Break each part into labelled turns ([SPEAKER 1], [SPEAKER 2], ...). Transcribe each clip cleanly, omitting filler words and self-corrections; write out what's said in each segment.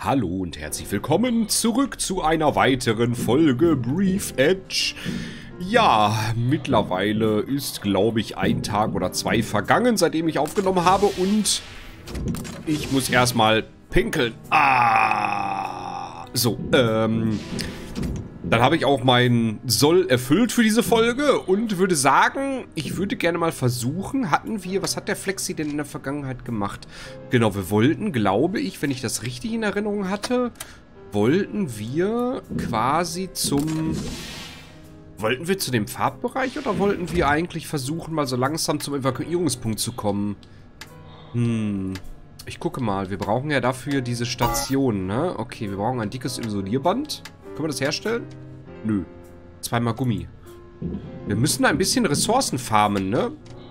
[SPEAKER 1] Hallo und herzlich willkommen zurück zu einer weiteren Folge Brief Edge. Ja, mittlerweile ist, glaube ich, ein Tag oder zwei vergangen, seitdem ich aufgenommen habe und ich muss erstmal pinkeln. So, dann habe ich auch meinen Soll erfüllt für diese Folge und würde sagen, ich würde gerne mal versuchen, was hat der Flexi denn in der Vergangenheit gemacht? Genau, wir wollten, glaube ich, wenn ich das richtig in Erinnerung hatte, wollten wir quasi wollten wir zu dem Fahrtbereich oder wollten wir eigentlich versuchen, mal so langsam zum Evakuierungspunkt zu kommen? Ich gucke mal, wir brauchen ja dafür diese Station, ne? Okay, wir brauchen ein dickes Isolierband. Können wir das herstellen? Nö. Zweimal Gummi. Wir müssen ein bisschen Ressourcen farmen, ne?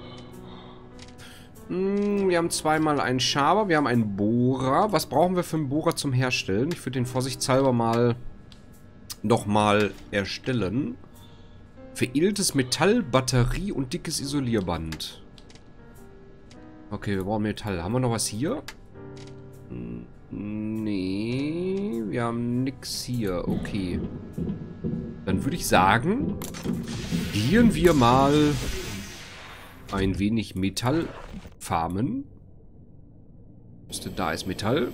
[SPEAKER 1] Wir haben zweimal einen Schaber, wir haben einen Bohrer. Was brauchen wir für einen Bohrer zum Herstellen? Ich würde den vorsichtshalber mal nochmal erstellen. Veredeltes Metall, Batterie und dickes Isolierband. Okay, wir brauchen Metall. Haben wir noch was hier? Nee, wir haben nix hier. Okay. Dann würde ich sagen, gehen wir mal ein wenig Metall farmen. Da ist Metall.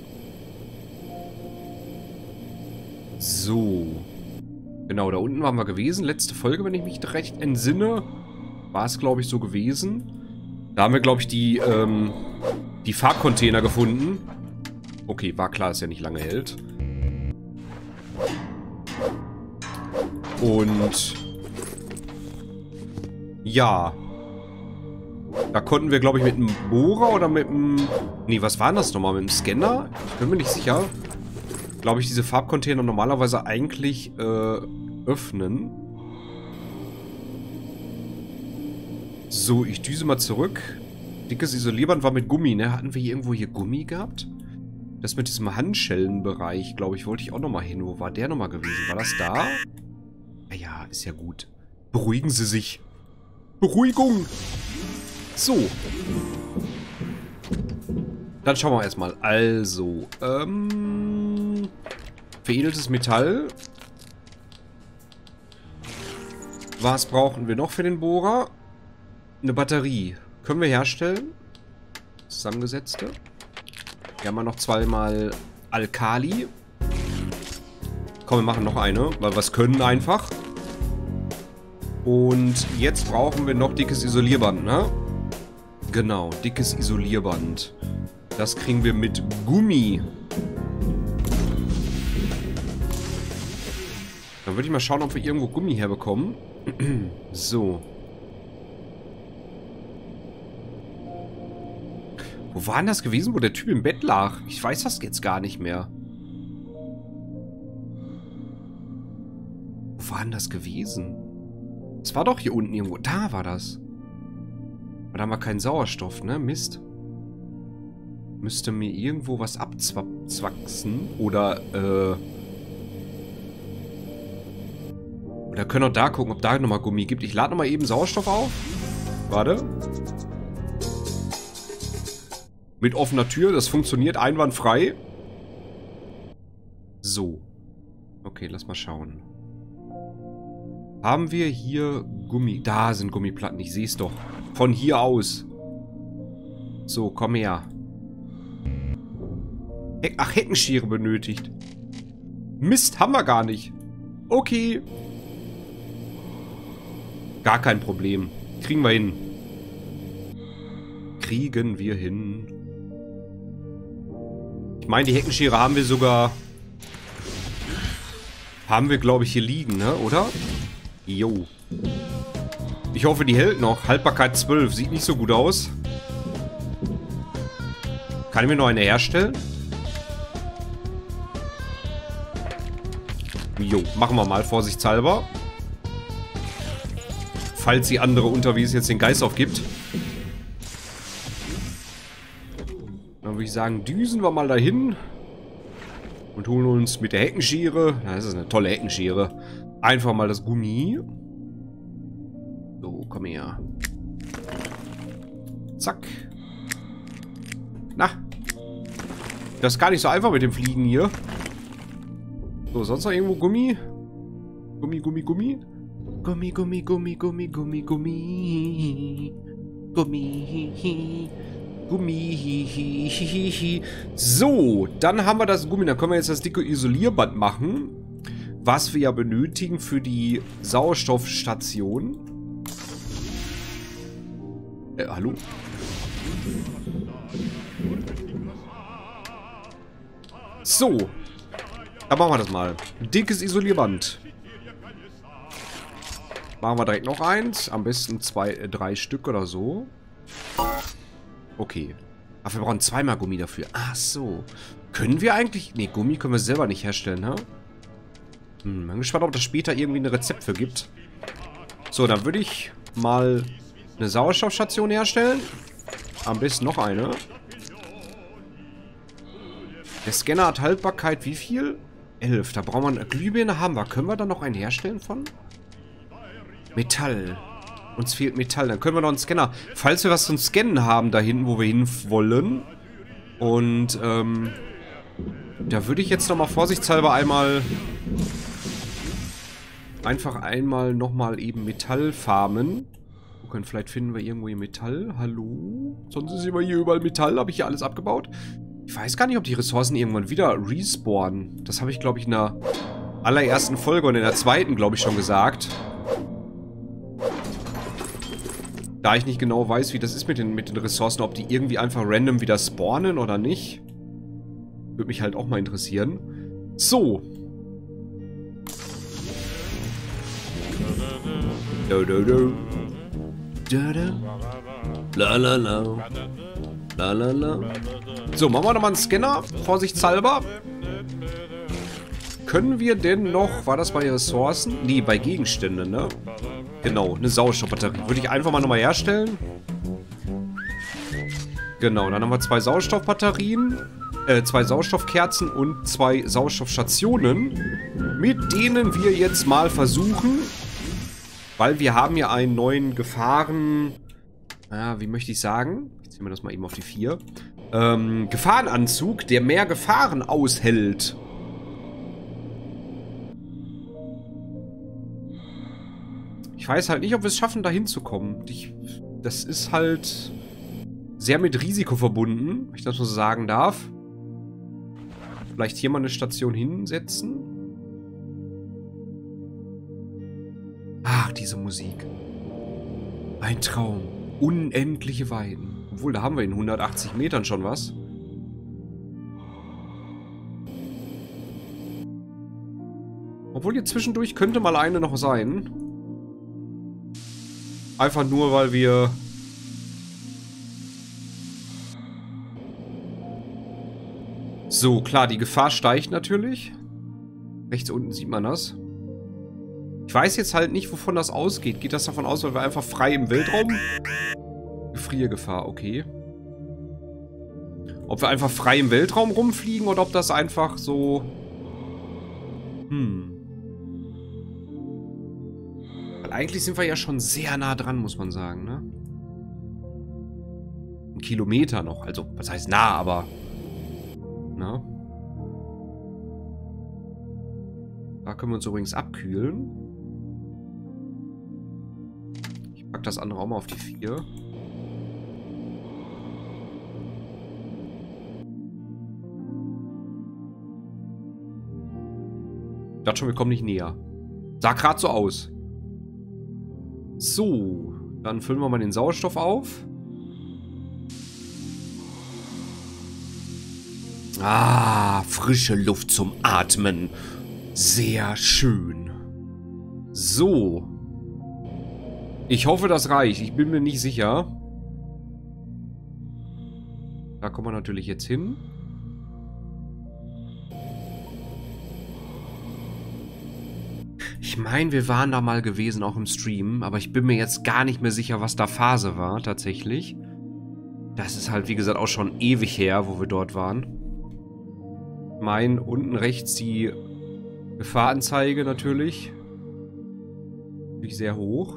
[SPEAKER 1] So. Genau, da unten waren wir gewesen. Letzte Folge, wenn ich mich recht entsinne, war es, glaube ich, so gewesen. Da haben wir, glaube ich, die Farbcontainer gefunden. Okay, war klar, dass er nicht lange hält. Und ja. Da konnten wir, glaube ich, mit einem Bohrer oder mit einem... Nee, was war denn das nochmal? Mit einem Scanner? Ich bin mir nicht sicher. Glaube ich, diese Farbcontainer normalerweise eigentlich öffnen. So, ich düse mal zurück. Dickes Isolierband war mit Gummi, ne? Hatten wir hier irgendwo Gummi gehabt? Das mit diesem Handschellenbereich, glaube ich, wollte ich auch nochmal hin. Wo war der nochmal gewesen? War das da? Ja, ist ja gut. Beruhigen Sie sich. Beruhigung! So. Dann schauen wir erstmal. Also, veredeltes Metall. Was brauchen wir noch für den Bohrer? Eine Batterie. Können wir herstellen? Zusammengesetzte. Hier haben wir noch zweimal Alkali. Komm, wir machen noch eine, weil wir es können einfach. Und jetzt brauchen wir noch dickes Isolierband, ne? Genau, dickes Isolierband. Das kriegen wir mit Gummi. Dann würde ich mal schauen, ob wir irgendwo Gummi herbekommen. So. Wo war denn das gewesen, wo der Typ im Bett lag? Ich weiß das jetzt gar nicht mehr. Wo war denn das gewesen? Das war doch hier unten irgendwo. Da war das. Aber da haben wir keinen Sauerstoff, ne? Mist. Müsste mir irgendwo was abzwachsen. Oder können wir da gucken, ob da nochmal Gummi gibt. Ich lade nochmal eben Sauerstoff auf. Warte. Mit offener Tür, das funktioniert einwandfrei. So. Okay, lass mal schauen. Haben wir hier Gummi? Da sind Gummiplatten, ich sehe es doch. Von hier aus. So, komm her. Ach, Heckenschere benötigt. Mist, haben wir gar nicht. Okay. Gar kein Problem. Kriegen wir hin. Kriegen wir hin. Ich meine, die Heckenschere haben wir sogar... Haben wir, glaube ich, hier liegen, ne? Oder? Jo. Ich hoffe, die hält noch. Haltbarkeit 12. Sieht nicht so gut aus. Kann ich mir noch eine herstellen? Jo, machen wir mal vorsichtshalber. Falls die andere unterwegs jetzt den Geist aufgibt. Dann würde ich sagen, düsen wir mal dahin. Und holen uns mit der Heckenschere. Das ist eine tolle Heckenschere. Einfach mal das Gummi. So, komm her. Zack. Na. Das ist gar nicht so einfach mit dem Fliegen hier. So, sonst noch irgendwo Gummi? Gummi, Gummi, Gummi? Gummi, Gummi, Gummi, Gummi, Gummi, Gummi. Gummi. Gummi. So, dann haben wir das Gummi. Dann können wir jetzt das dicke Isolierband machen. Was wir ja benötigen für die Sauerstoffstation. Hallo? So. Dann machen wir das mal. Dickes Isolierband. Machen wir direkt noch eins. Am besten 3 Stück oder so. Okay. Aber wir brauchen zweimal Gummi dafür. Ach so. Können wir eigentlich... Ne, Gummi können wir selber nicht herstellen, ne? Bin gespannt, ob das später irgendwie ein Rezept für gibt. So, dann würde ich mal eine Sauerstoffstation herstellen. Am besten noch eine. Der Scanner hat Haltbarkeit wie viel? 11. Da brauchen wir eine Glühbirne. Haben wir. Können wir da noch einen herstellen von? Metall. Uns fehlt Metall. Dann können wir noch einen Scanner. Falls wir was zum Scannen haben da hinten, wo wir hin wollen. Und, da würde ich jetzt nochmal vorsichtshalber einfach einmal nochmal eben Metall farmen. Gucken, vielleicht finden wir irgendwo hier Metall. Hallo? Sonst ist immer hier überall Metall. Habe ich hier alles abgebaut? Ich weiß gar nicht, ob die Ressourcen irgendwann wieder respawnen. Das habe ich, glaube ich, in der allerersten Folge und in der zweiten, glaube ich, schon gesagt. Da ich nicht genau weiß, wie das ist mit den Ressourcen, ob die irgendwie einfach random wieder spawnen oder nicht. Würde mich halt auch mal interessieren. So. So, machen wir nochmal einen Scanner. Vorsichtshalber. Können wir denn noch... War das bei Ressourcen? Nee, bei Gegenständen, ne? Genau, eine Sauerstoffbatterie. Würde ich einfach mal nochmal herstellen. Genau, dann haben wir 2 Sauerstoffbatterien. 2 Sauerstoffkerzen und 2 Sauerstoffstationen. Mit denen wir jetzt mal versuchen... Weil wir haben ja einen neuen Gefahren... wie möchte ich sagen? Ich ziehe mir das mal eben auf die 4. Gefahrenanzug, der mehr Gefahren aushält. Ich weiß halt nicht, ob wir es schaffen, da hinzukommen. Das ist halt sehr mit Risiko verbunden, wenn ich das so sagen darf. Vielleicht hier mal eine Station hinsetzen. Ach, diese Musik. Ein Traum. Unendliche Weiten. Obwohl, da haben wir in 180 Metern schon was. Obwohl, hier zwischendurch könnte mal eine noch sein. Einfach nur, weil wir... So, klar, die Gefahr steigt natürlich. Rechts unten sieht man das. Ich weiß jetzt halt nicht, wovon das ausgeht. Geht das davon aus, weil wir einfach frei im Weltraum... Gefriergefahr, okay. Ob wir einfach frei im Weltraum rumfliegen oder ob das einfach so... Weil eigentlich sind wir ja schon sehr nah dran, muss man sagen, ne? 1 Kilometer noch. Also, was heißt nah, aber... Na? Da können wir uns übrigens abkühlen. Ich pack das andere auch mal auf die 4. Ich dachte schon, wir kommen nicht näher. Sah gerade so aus. So, dann füllen wir mal den Sauerstoff auf. Ah, frische Luft zum Atmen. Sehr schön. So. Ich hoffe, das reicht. Ich bin mir nicht sicher. Da kommen wir natürlich jetzt hin. Ich meine, wir waren da mal gewesen, auch im Stream. Aber ich bin mir jetzt gar nicht mehr sicher, was da Phase war, tatsächlich. Das ist halt, wie gesagt, auch schon ewig her, wo wir dort waren. Ich meine, unten rechts die Gefahrenanzeige natürlich. Natürlich sehr hoch.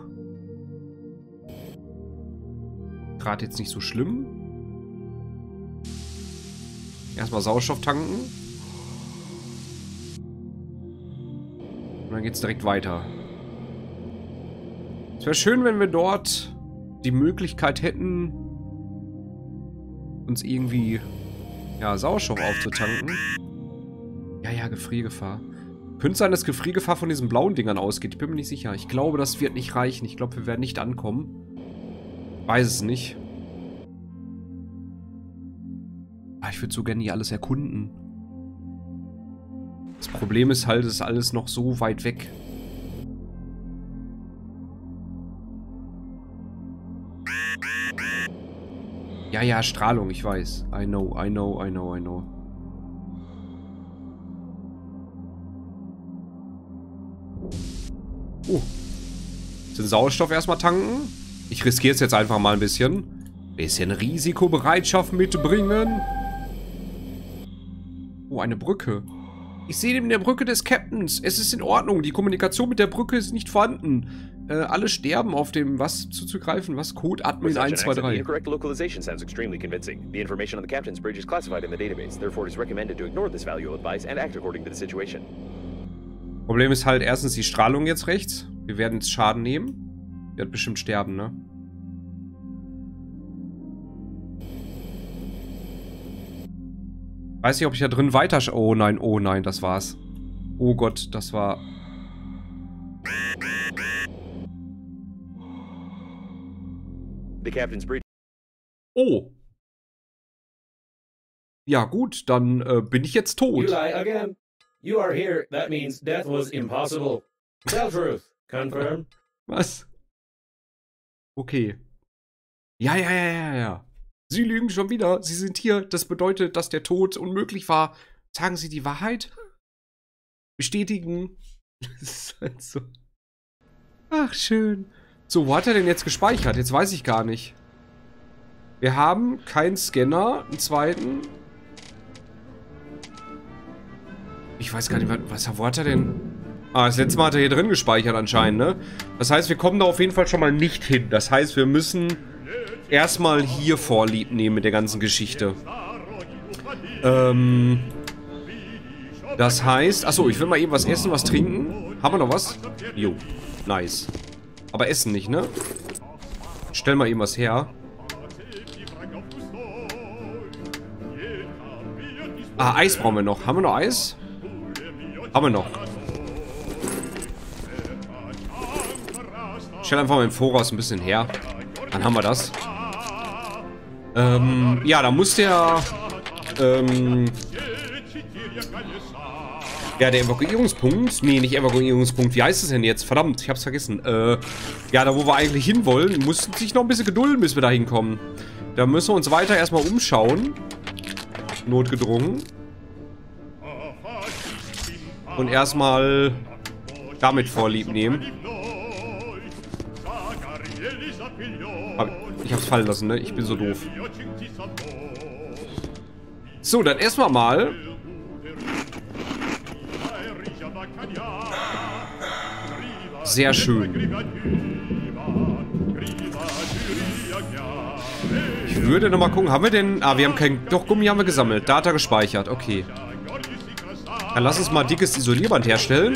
[SPEAKER 1] Gerade jetzt nicht so schlimm. Erstmal Sauerstoff tanken. Und dann geht's direkt weiter. Es wäre schön, wenn wir dort die Möglichkeit hätten, uns irgendwie, ja, Sauerstoff aufzutanken. Ja, Gefriergefahr. Könnte sein, dass Gefriergefahr von diesen blauen Dingern ausgeht. Ich bin mir nicht sicher. Ich glaube, das wird nicht reichen. Ich glaube, wir werden nicht ankommen. Weiß es nicht. Aber ich würde so gerne hier alles erkunden. Das Problem ist halt, es ist alles noch so weit weg. Ja, Strahlung, ich weiß. I know. Den Sauerstoff erstmal tanken. Ich riskiere es jetzt einfach mal ein bisschen. Bisschen Risikobereitschaft mitbringen. Oh, eine Brücke. Ich sehe neben der Brücke des Captains. Es ist in Ordnung. Die Kommunikation mit der Brücke ist nicht vorhanden. Alle sterben auf dem, was zuzugreifen? Was? Code Admin 123.
[SPEAKER 2] Incorrect localization sounds extremely convincing. The information on the captain's bridge is classified in the database. Therefore, it is recommended to ignore this valuable advice and act according to the situation.
[SPEAKER 1] Problem ist halt erstens die Strahlung jetzt rechts. Wir werden jetzt Schaden nehmen. Der wird bestimmt sterben, ne? Weiß nicht, ob ich da drin weiter... oh nein, das war's. Oh Gott, das war...
[SPEAKER 2] The captain's bridge.
[SPEAKER 1] Oh. Ja gut, dann bin ich jetzt tot.
[SPEAKER 3] You lie again. You are here. That means death was impossible. Tell truth. Confirm.
[SPEAKER 1] Was? Okay. Ja. Sie lügen schon wieder. Sie sind hier. Das bedeutet, dass der Tod unmöglich war. Sagen Sie die Wahrheit? Bestätigen. Das ist halt so. Ach, schön. So, wo hat er denn jetzt gespeichert? Jetzt weiß ich gar nicht. Wir haben keinen Scanner. Einen zweiten. Ich weiß gar nicht, wo hat er denn... Ah, das letzte Mal hat er hier drin gespeichert anscheinend, ne? Das heißt, wir kommen da auf jeden Fall schon mal nicht hin. Das heißt, wir müssen erstmal hier Vorlieb nehmen mit der ganzen Geschichte. Das heißt... Achso, ich will mal eben was essen, was trinken. Haben wir noch was? Jo, nice. Aber essen nicht, ne? Stell mal eben was her. Ah, Eis brauchen wir noch. Haben wir noch Eis? Haben wir noch. Stell einfach mal im Voraus ein bisschen her. Dann haben wir das. Ja, da muss der... ja, der Evakuierungspunkt. Nee, nicht Evakuierungspunkt. Wie heißt es denn jetzt? Verdammt, ich hab's vergessen. Ja, da wo wir eigentlich hinwollen, mussten sich noch ein bisschen gedulden, bis wir da hinkommen. Da müssen wir uns weiter erstmal umschauen. Notgedrungen. Und erstmal damit Vorlieb nehmen. Ich hab's fallen lassen, ne? Ich bin so doof. So, dann erstmal mal. Sehr schön. Ich würde nochmal gucken. Haben wir denn... Ah, wir haben kein... Doch, Gummi haben wir gesammelt. Data gespeichert. Okay. Dann lass uns mal dickes Isolierband herstellen.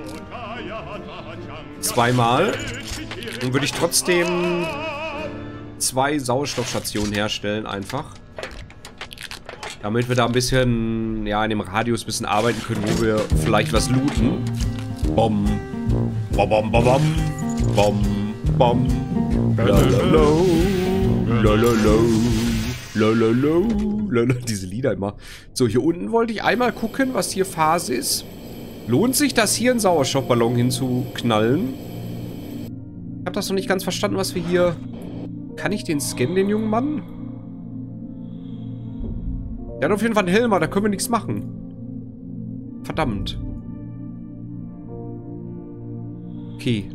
[SPEAKER 1] Zweimal. Dann würde ich trotzdem 2 Sauerstoffstationen herstellen, einfach. Damit wir da ein bisschen, ja, in dem Radius ein bisschen arbeiten können, wo wir vielleicht was looten. Bom. Bom, bom, bom, bom. Bom, bom. Lalalo. Lalalo. Lalalo. Diese Lieder immer. So, hier unten wollte ich einmal gucken, was hier Phase ist. Lohnt sich das hier, einen Sauerstoffballon hinzuknallen? Ich habe das noch nicht ganz verstanden, was wir hier... Kann ich den scannen, den jungen Mann? Der hat auf jeden Fall einen Helm, da können wir nichts machen. Verdammt. Okay.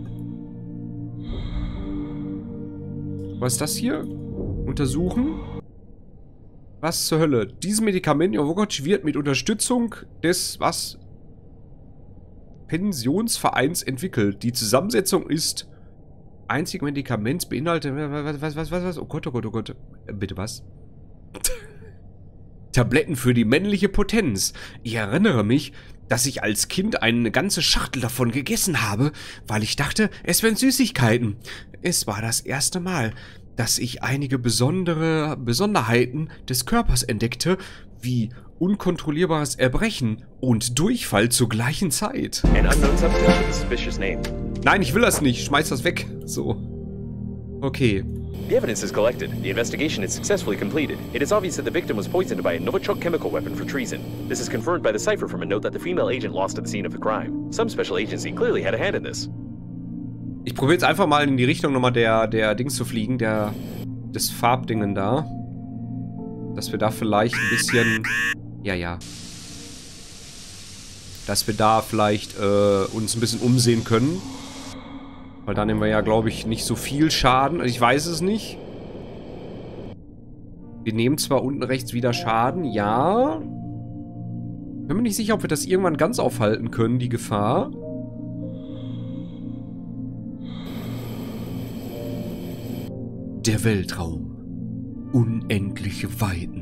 [SPEAKER 1] Was ist das hier? Untersuchen. Was zur Hölle? Dieses Medikament, Jovokoc, wird mit Unterstützung des, was? Pensionsvereins entwickelt. Die Zusammensetzung ist einzig Medikament beinhaltet... Was? Oh Gott. Bitte was? Tabletten für die männliche Potenz. Ich erinnere mich, dass ich als Kind eine ganze Schachtel davon gegessen habe, weil ich dachte, es wären Süßigkeiten. Es war das erste Mal, dass ich einige Besonderheiten des Körpers entdeckte, wie unkontrollierbares Erbrechen und Durchfall zur gleichen Zeit.
[SPEAKER 2] An unknown substance with a suspicious name.
[SPEAKER 1] Nein, ich will das nicht. Schmeiß das weg. So. Okay.
[SPEAKER 2] The evidence is collected. The investigation is successfully completed. It is obvious that the victim was poisoned by a Novichok chemical weapon for treason. This is confirmed by the cipher from a note that the female agent lost at the scene of the crime. Some special agency clearly had a hand in this.
[SPEAKER 1] Ich probiere jetzt einfach mal in die Richtung nochmal der Dings zu fliegen, des Farbdingen da. Dass wir da vielleicht ein bisschen... Ja. Dass wir da vielleicht uns ein bisschen umsehen können. Weil da nehmen wir ja, glaube ich, nicht so viel Schaden. Ich weiß es nicht. Wir nehmen zwar unten rechts wieder Schaden, ja. Bin mir nicht sicher, ob wir das irgendwann ganz aufhalten können, die Gefahr. Der Weltraum. Unendliche Weiten.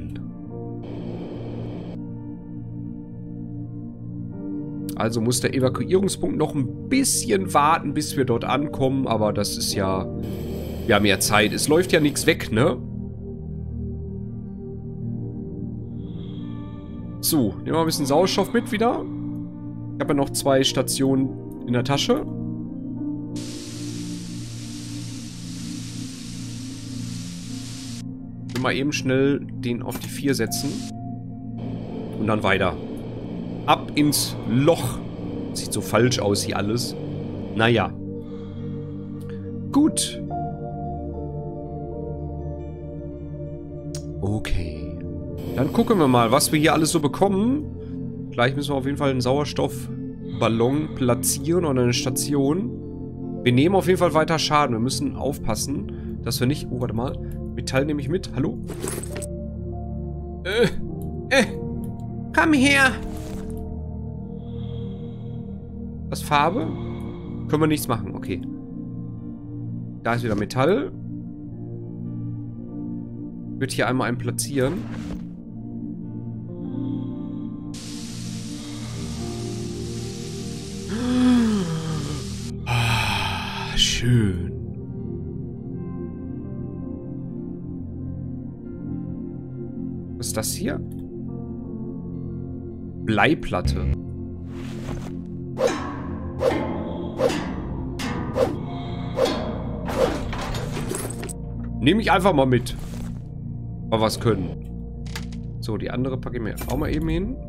[SPEAKER 1] Also muss der Evakuierungspunkt noch ein bisschen warten, bis wir dort ankommen. Aber das ist ja... Wir haben ja Zeit. Es läuft ja nichts weg, ne? So, nehmen wir ein bisschen Sauerstoff mit wieder. Ich habe ja noch 2 Stationen in der Tasche. Mal eben schnell den auf die 4 setzen. Und dann weiter. Ab ins Loch. Sieht so falsch aus hier alles. Naja. Gut. Okay. Dann gucken wir mal, was wir hier alles so bekommen. Gleich müssen wir auf jeden Fall einen Sauerstoffballon platzieren oder eine Station. Wir nehmen auf jeden Fall weiter Schaden. Wir müssen aufpassen, dass wir nicht... Oh, warte mal. Metall nehme ich mit. Hallo? Komm her! Was, Farbe? Können wir nichts machen. Okay. Da ist wieder Metall. Ich würde hier einmal einen platzieren. Ah, schön. Was ist das hier? Bleiplatte. Nehme ich einfach mal mit. Mal was können. So, die andere packe ich mir auch mal eben hin.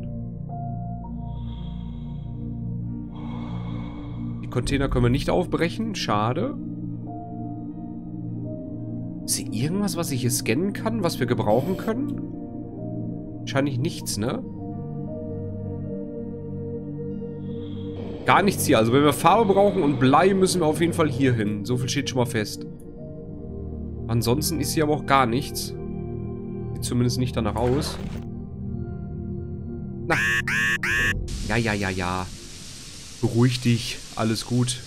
[SPEAKER 1] Die Container können wir nicht aufbrechen. Schade. Ist hier irgendwas, was ich hier scannen kann, was wir gebrauchen können? Wahrscheinlich nichts, ne? Gar nichts hier. Also wenn wir Farbe brauchen und Blei, müssen wir auf jeden Fall hier hin. So viel steht schon mal fest. Ansonsten ist hier aber auch gar nichts. Sieht zumindest nicht danach aus. Na. Ja. Beruhig dich. Alles gut.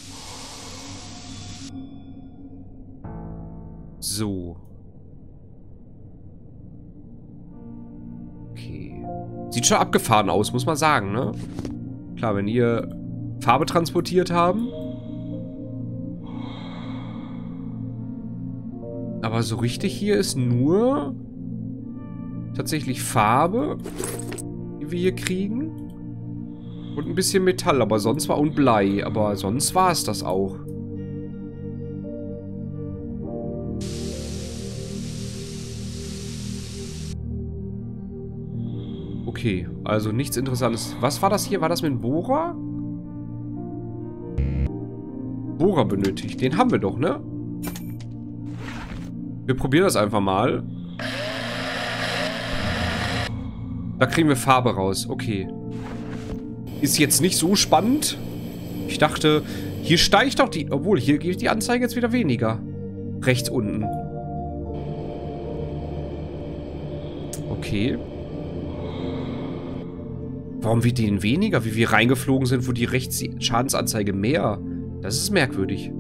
[SPEAKER 1] So. Okay. Sieht schon abgefahren aus, muss man sagen, ne? Klar, wenn ihr Farbe transportiert haben. Aber so richtig hier ist nur tatsächlich Farbe, die wir hier kriegen. Und ein bisschen Metall, aber sonst war und Blei. Aber sonst war es das auch. Okay, also nichts Interessantes. Was war das hier? War das mit dem Bohrer? Bohrer benötigt. Den haben wir doch, ne? Wir probieren das einfach mal. Da kriegen wir Farbe raus. Okay. Ist jetzt nicht so spannend. Ich dachte, hier steigt doch die... Obwohl, hier geht die Anzeige jetzt wieder weniger. Rechts unten. Okay. Warum wird die denn weniger? Wie wir reingeflogen sind, wo die rechts die Schadensanzeige mehr. Das ist merkwürdig.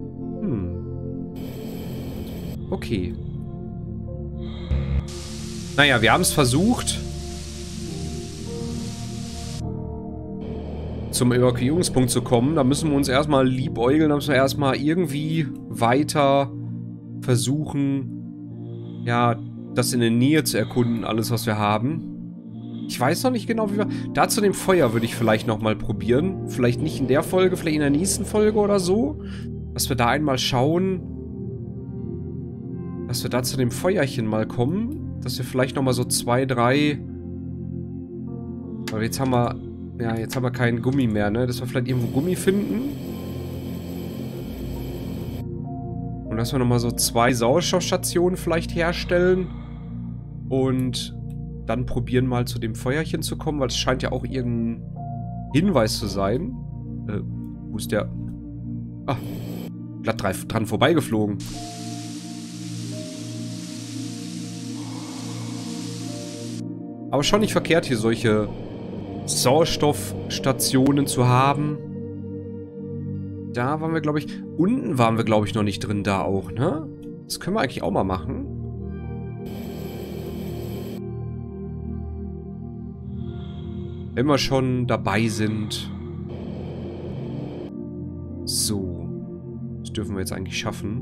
[SPEAKER 1] Okay. Naja, wir haben es versucht. Zum Evakuierungspunkt zu kommen. Da müssen wir uns erstmal liebäugeln. Da müssen wir erstmal irgendwie weiter versuchen, ja, das in der Nähe zu erkunden, alles, was wir haben. Ich weiß noch nicht genau, wie wir... Da zu dem Feuer würde ich vielleicht nochmal probieren. Vielleicht nicht in der Folge, vielleicht in der nächsten Folge oder so. Dass wir da einmal schauen, dass wir da zu dem Feuerchen mal kommen. Dass wir vielleicht nochmal so 2, 3... Aber jetzt haben wir... Ja, jetzt haben wir keinen Gummi mehr, ne? Dass wir vielleicht irgendwo Gummi finden. Und dass wir nochmal so 2 Sauerstoffstationen vielleicht herstellen. Und dann probieren mal zu dem Feuerchen zu kommen, weil es scheint ja auch irgendein Hinweis zu sein. Wo ist der? Ah, glatt dran vorbeigeflogen. Aber schon nicht verkehrt, hier solche Sauerstoffstationen zu haben. Da waren wir, glaube ich... Unten waren wir, glaube ich, noch nicht drin, da auch, ne? Das können wir eigentlich auch mal machen. Wenn wir schon dabei sind. So. Das dürfen wir jetzt eigentlich schaffen.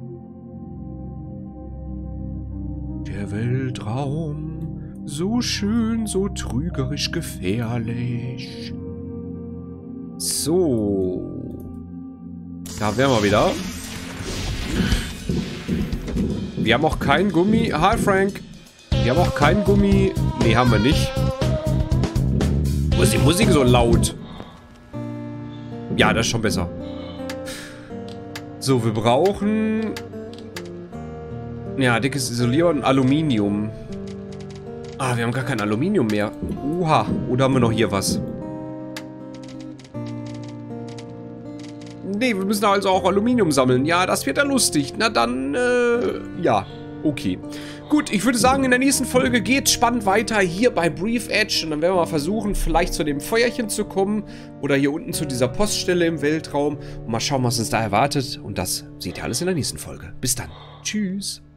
[SPEAKER 1] Der Weltraum... So schön, so trügerisch gefährlich. So. Da wären wir wieder. Wir haben auch keinen Gummi. Hi, Frank. Wir haben auch keinen Gummi. Nee, haben wir nicht. Wo ist die Musik so laut? Ja, das ist schon besser. So, wir brauchen... Ja, dickes Isolier und Aluminium. Ah, wir haben gar kein Aluminium mehr. Oha. Oder haben wir noch hier was? Nee, wir müssen also auch Aluminium sammeln. Ja, das wird ja lustig. Na dann, ja. Okay. Gut, ich würde sagen, in der nächsten Folge geht's spannend weiter hier bei Brief Edge. Und dann werden wir mal versuchen, vielleicht zu dem Feuerchen zu kommen. Oder hier unten zu dieser Poststelle im Weltraum. Und mal schauen, was uns da erwartet. Und das seht ihr alles in der nächsten Folge. Bis dann. Tschüss.